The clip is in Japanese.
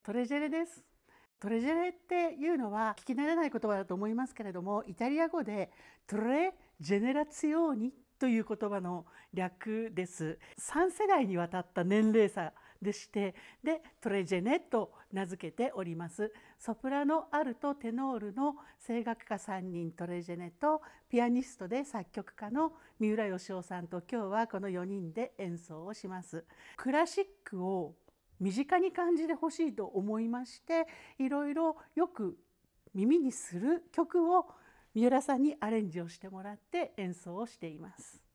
トレジェレです。トレジェレっていうのは聞き慣れない言葉だと思いますけれども、イタリア語でトレジェネラツィオーニという言葉の略です。3世代にわたった年齢差でして、トレジェネと名付けております。ソプラノ、アルト、テノールの声楽家3人トレジェネと、ピアニストで作曲家の三浦義雄さんと、今日はこの4人で演奏をします。クラシックを身近に感じてほしいと思いまして、いろいろよく耳にする曲を三浦さんにアレンジをしてもらって演奏をしています。